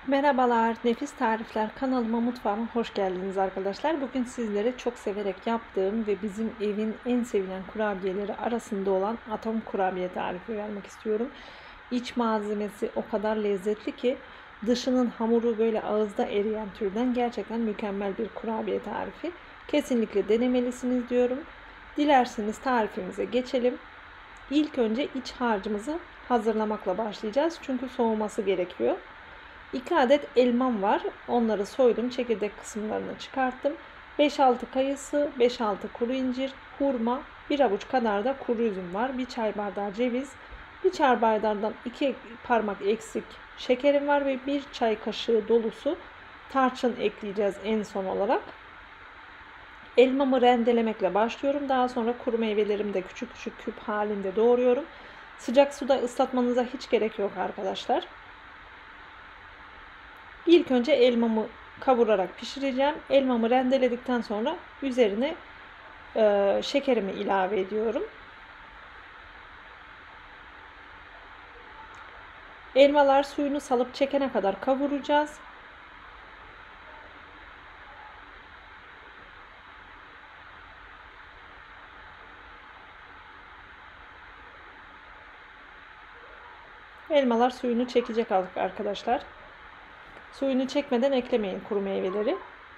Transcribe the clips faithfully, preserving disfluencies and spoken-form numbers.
Merhabalar, Nefis Tarifler kanalıma, mutfağıma hoş geldiniz arkadaşlar. Bugün sizlere çok severek yaptığım ve bizim evin en sevilen kurabiyeleri arasında olan atom kurabiye tarifi vermek istiyorum. İç malzemesi o kadar lezzetli ki dışının hamuru böyle ağızda eriyen türden, gerçekten mükemmel bir kurabiye tarifi. Kesinlikle denemelisiniz diyorum. Dilerseniz tarifimize geçelim. İlk önce iç harcımızı hazırlamakla başlayacağız. Çünkü soğuması gerekiyor. iki adet elmam var. Onları soydum. Çekirdek kısımlarını çıkarttım. beş altı kayısı, beş altı kuru incir, hurma, bir avuç kadar da kuru üzüm var. bir çay bardağı ceviz, bir çay bardağından iki parmak eksik şekerim var ve bir çay kaşığı dolusu tarçın ekleyeceğiz en son olarak. Elmamı rendelemekle başlıyorum. Daha sonra kuru meyvelerimi de küçük küçük küp halinde doğruyorum. Sıcak suda ıslatmanıza hiç gerek yok arkadaşlar. İlk önce elmamı kavurarak pişireceğim. Elmamı rendeledikten sonra üzerine e, şekerimi ilave ediyorum. Elmalar suyunu salıp çekene kadar kavuracağız. Elmalar suyunu çekecek arkadaşlar. Suyunu çekmeden eklemeyin kuru meyveleri.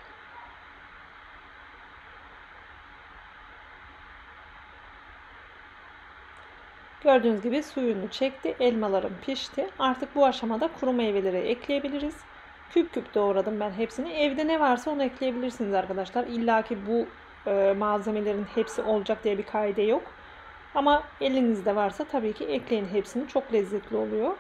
Gördüğünüz gibi suyunu çekti. Elmalarım pişti. Artık bu aşamada kuru meyveleri ekleyebiliriz. Küp küp doğradım ben hepsini. Evde ne varsa onu ekleyebilirsiniz arkadaşlar. İlla ki bu e, malzemelerin hepsi olacak diye bir kaide yok. Ama elinizde varsa tabii ki ekleyin hepsini. Çok lezzetli oluyor.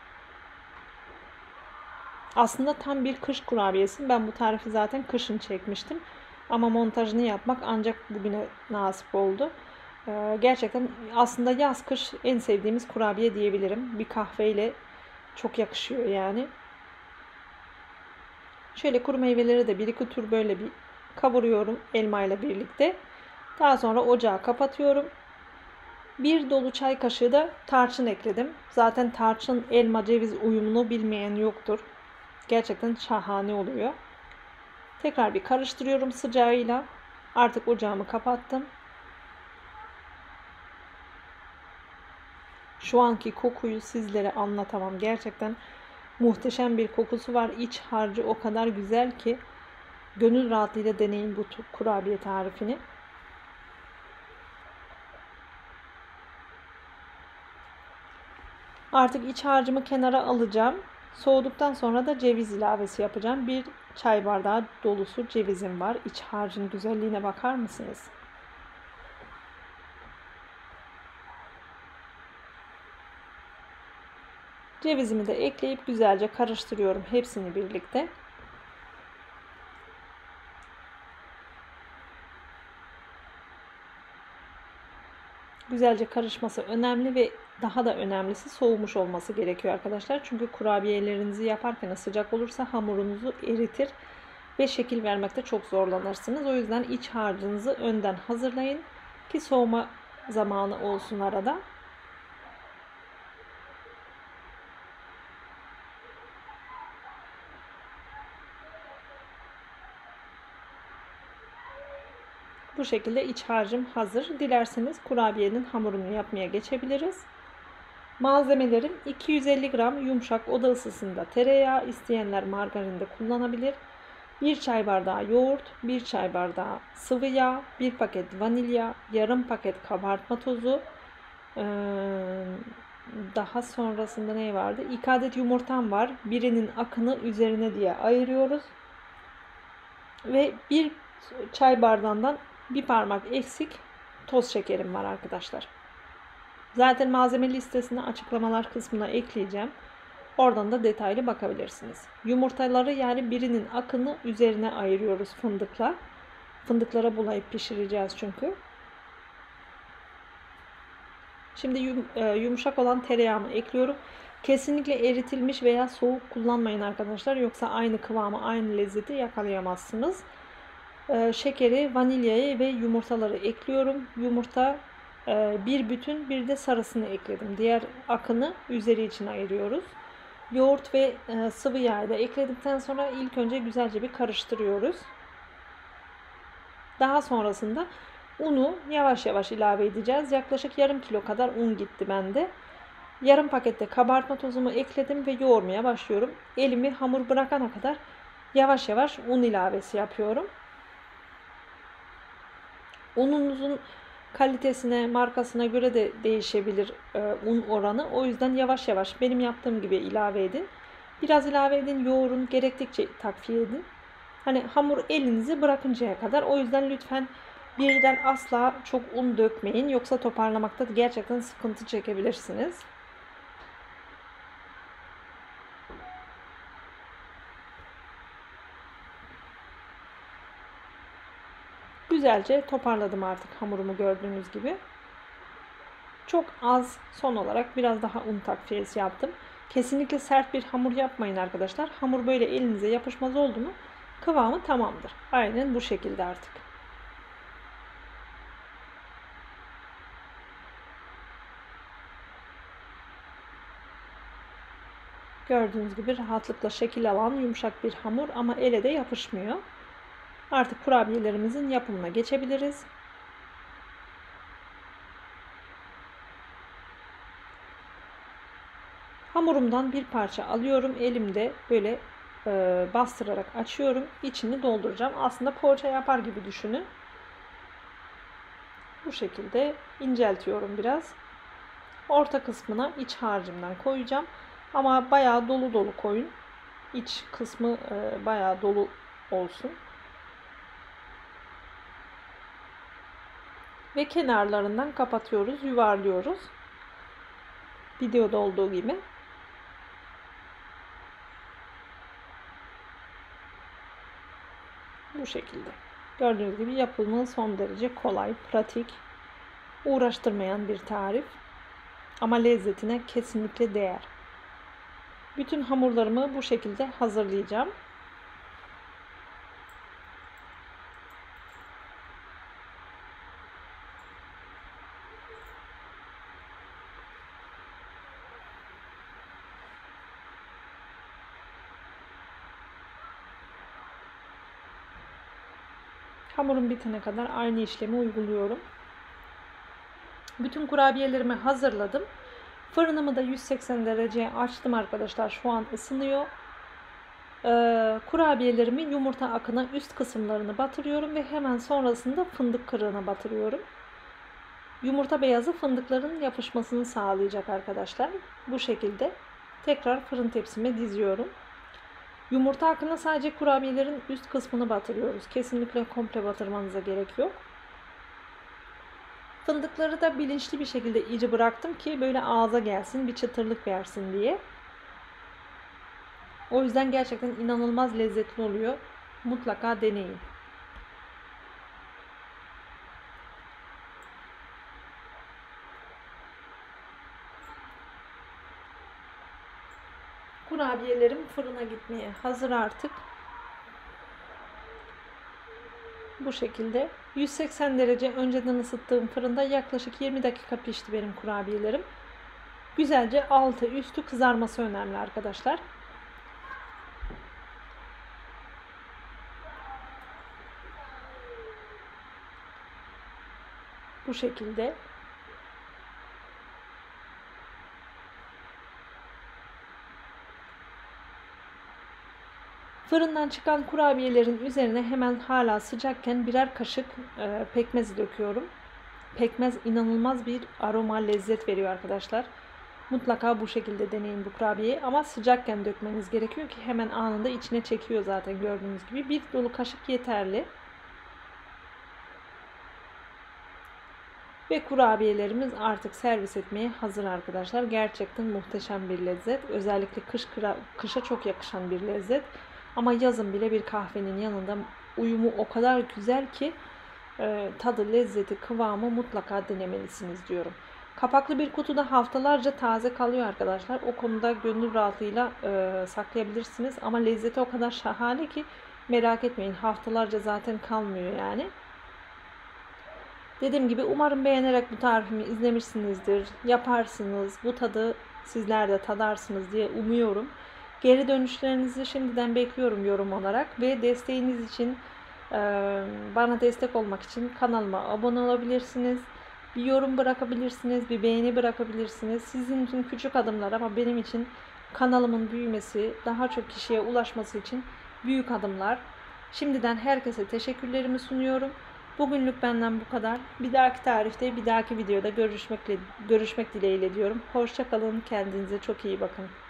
Aslında tam bir kış kurabiyesi. Ben bu tarifi zaten kışın çekmiştim. Ama montajını yapmak ancak bugüne nasip oldu. Ee, gerçekten aslında yaz kış en sevdiğimiz kurabiye diyebilirim. Bir kahveyle çok yakışıyor yani. Şöyle kuru meyveleri de bir iki tur böyle bir kavuruyorum elma ile birlikte. Daha sonra ocağı kapatıyorum. Bir dolu çay kaşığı da tarçın ekledim. Zaten tarçın elma ceviz uyumunu bilmeyen yoktur. Gerçekten şahane oluyor. Tekrar bir karıştırıyorum sıcağıyla. Artık ocağımı kapattım. Şu anki kokuyu sizlere anlatamam. Gerçekten muhteşem bir kokusu var. İç harcı o kadar güzel ki gönül rahatlığıyla deneyin bu kurabiye tarifini. Artık iç harcımı kenara alacağım. Soğuduktan sonra da ceviz ilavesi yapacağım. Bir çay bardağı dolusu cevizim var. İç harcın güzelliğine bakar mısınız? Cevizimi de ekleyip güzelce karıştırıyorum hepsini birlikte. Güzelce karışması önemli ve daha da önemlisi soğumuş olması gerekiyor arkadaşlar. Çünkü kurabiyelerinizi yaparken sıcak olursa hamurunuzu eritir ve şekil vermekte çok zorlanırsınız. O yüzden iç harcınızı önden hazırlayın ki soğuma zamanı olsun arada. Bu şekilde iç harcım hazır. Dilerseniz kurabiyenin hamurunu yapmaya geçebiliriz. Malzemelerim iki yüz elli gram yumuşak oda ısısında tereyağı, isteyenler margarin de kullanabilir. bir çay bardağı yoğurt, bir çay bardağı sıvı yağ, bir paket vanilya, yarım paket kabartma tozu. Daha sonrasında ne vardı? iki adet yumurtam var. Birinin akını üzerine diye ayırıyoruz. Ve bir çay bardağından bir parmak eksik toz şekerim var arkadaşlar. Zaten malzeme listesini açıklamalar kısmına ekleyeceğim. Oradan da detaylı bakabilirsiniz. Yumurtaları yani birinin akını üzerine ayırıyoruz fındıkla. Fındıklara bulayıp pişireceğiz çünkü. Şimdi yumuşak olan tereyağımı ekliyorum. Kesinlikle eritilmiş veya soğuk kullanmayın arkadaşlar. Yoksa aynı kıvamı, aynı lezzeti yakalayamazsınız. Şekeri, vanilyayı ve yumurtaları ekliyorum. Yumurta bir bütün, bir de sarısını ekledim. Diğer akını üzeri için ayırıyoruz. Yoğurt ve e, sıvı yağı da ekledikten sonra ilk önce güzelce bir karıştırıyoruz. Daha sonrasında unu yavaş yavaş ilave edeceğiz. Yaklaşık yarım kilo kadar un gitti bende. Yarım pakette kabartma tozumu ekledim ve yoğurmaya başlıyorum. Elimi hamur bırakana kadar yavaş yavaş un ilavesi yapıyorum. Ununuzun kalitesine, markasına göre de değişebilir e, un oranı. O yüzden yavaş yavaş benim yaptığım gibi ilave edin. Biraz ilave edin, yoğurun, gerektikçe takviye edin. Hani hamur elinizi bırakıncaya kadar. O yüzden lütfen birden asla çok un dökmeyin. Yoksa toparlamakta gerçekten sıkıntı çekebilirsiniz. Güzelce toparladım artık hamurumu gördüğünüz gibi. Çok az son olarak biraz daha un takviyesi yaptım. Kesinlikle sert bir hamur yapmayın arkadaşlar. Hamur böyle elinize yapışmaz oldu mu kıvamı tamamdır. Aynen bu şekilde artık. Gördüğünüz gibi rahatlıkla şekil alan yumuşak bir hamur ama ele de yapışmıyor. Artık kurabiyelerimizin yapımına geçebiliriz. Hamurumdan bir parça alıyorum. Elimde böyle e, bastırarak açıyorum. İçini dolduracağım. Aslında poğaça yapar gibi düşünün. Bu şekilde inceltiyorum biraz. Orta kısmına iç harcımdan koyacağım. Ama bayağı dolu dolu koyun. İç kısmı e, bayağı dolu olsun. Ve kenarlarından kapatıyoruz, yuvarlıyoruz. Videoda olduğu gibi. Bu şekilde. Gördüğünüz gibi yapımı son derece kolay, pratik, uğraştırmayan bir tarif. Ama lezzetine kesinlikle değer. Bütün hamurlarımı bu şekilde hazırlayacağım. Hamurum bitene kadar aynı işlemi uyguluyorum. Bütün kurabiyelerimi hazırladım. Fırınımı da yüz seksen dereceye açtım arkadaşlar. Şu an ısınıyor. Ee, kurabiyelerimi yumurta akına üst kısımlarını batırıyorum ve hemen sonrasında fındık kırığına batırıyorum. Yumurta beyazı fındıkların yapışmasını sağlayacak arkadaşlar. Bu şekilde tekrar fırın tepsime diziyorum. Yumurta akına sadece kurabiyelerin üst kısmını batırıyoruz. Kesinlikle komple batırmanıza gerek yok. Fındıkları da bilinçli bir şekilde iri bıraktım ki böyle ağza gelsin, bir çıtırlık versin diye. O yüzden gerçekten inanılmaz lezzetli oluyor. Mutlaka deneyin. Kurabiyelerim fırına gitmeye hazır artık. Bu şekilde yüz seksen derece önceden ısıttığım fırında yaklaşık yirmi dakika pişti benim kurabiyelerim. Güzelce altı üstü kızarması önemli arkadaşlar. Bu şekilde. Fırından çıkan kurabiyelerin üzerine hemen hala sıcakken birer kaşık e, pekmez döküyorum. Pekmez inanılmaz bir aroma, lezzet veriyor arkadaşlar. Mutlaka bu şekilde deneyin bu kurabiyeyi ama sıcakken dökmeniz gerekiyor ki hemen anında içine çekiyor zaten gördüğünüz gibi. Bir dolu kaşık yeterli. Ve kurabiyelerimiz artık servis etmeye hazır arkadaşlar. Gerçekten muhteşem bir lezzet. Özellikle kış kışa çok yakışan bir lezzet. Ama yazın bile bir kahvenin yanında uyumu o kadar güzel ki e, tadı, lezzeti, kıvamı mutlaka denemelisiniz diyorum. Kapaklı bir kutuda haftalarca taze kalıyor arkadaşlar. O konuda gönül rahatlığıyla e, saklayabilirsiniz. Ama lezzeti o kadar şahane ki merak etmeyin. Haftalarca zaten kalmıyor yani. Dediğim gibi umarım beğenerek bu tarifimi izlemişsinizdir. Yaparsınız. Bu tadı sizler de tadarsınız diye umuyorum. Geri dönüşlerinizi şimdiden bekliyorum yorum olarak ve desteğiniz için, bana destek olmak için kanalıma abone olabilirsiniz. Bir yorum bırakabilirsiniz, bir beğeni bırakabilirsiniz. Sizin için küçük adımlar ama benim için kanalımın büyümesi, daha çok kişiye ulaşması için büyük adımlar. Şimdiden herkese teşekkürlerimi sunuyorum. Bugünlük benden bu kadar. Bir dahaki tarihte, bir dahaki videoda görüşmekle, görüşmek dileğiyle diyorum. Hoşça kalın, kendinize çok iyi bakın.